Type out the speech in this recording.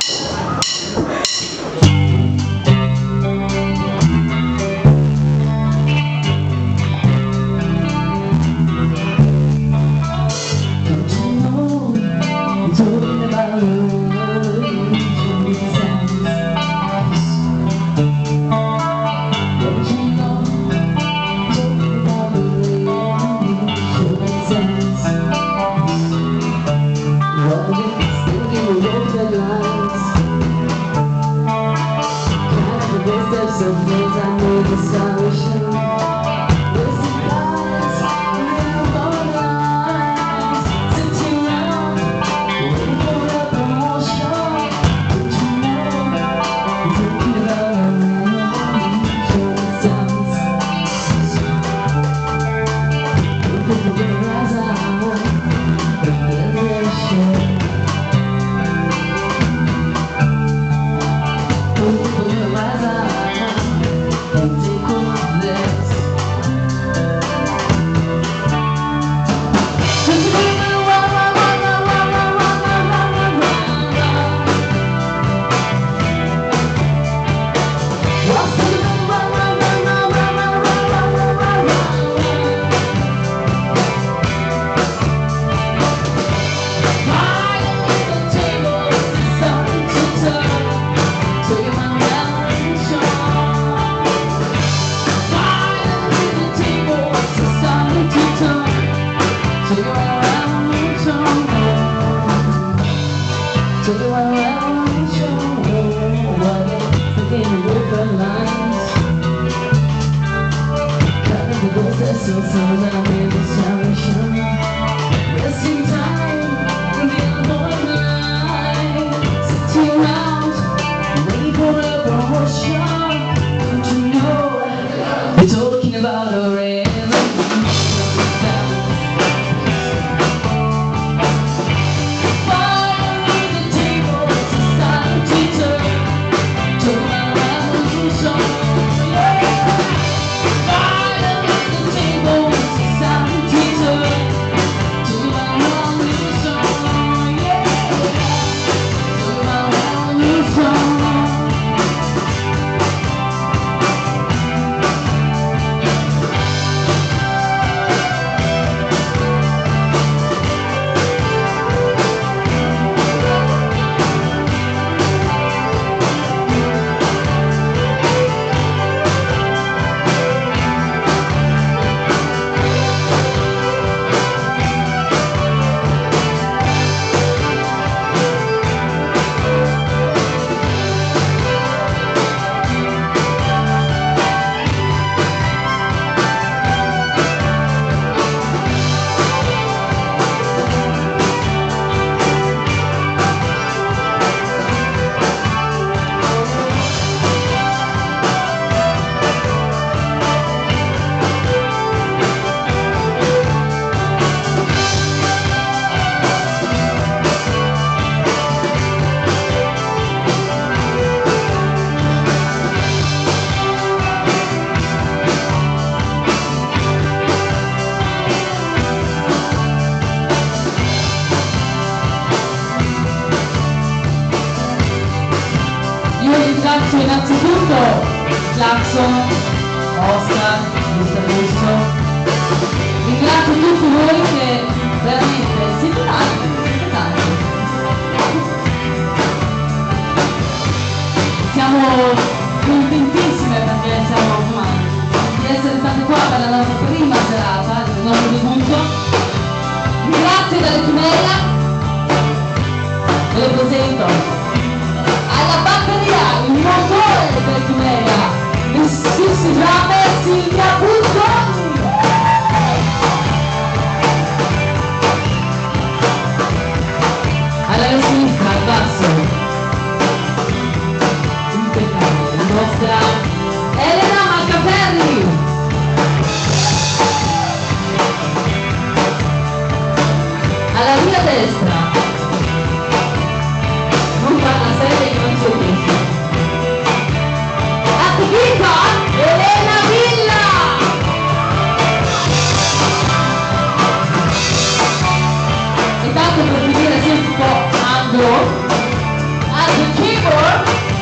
Ringrazio innanzitutto Jackson, Oscar, Mr. Russo, ringrazio tutti voi che veramente siete tanti. Siamo contentissime perché siamo di essere state qua per la nostra prima serata, il nostro debutto. Grazie dalle Chimera, ve lo presento. Alla batteria, il motore del Chimera, il drummer Silvia Buzzoni. Alla sinistra, al basso, impeccabile, la nostra Elena Malcaferri. Alla mia destra, non parla seria che non c'è questo. Attività Elena Villa. E tanto per finire sempre un po' angolo, alla the keyboard.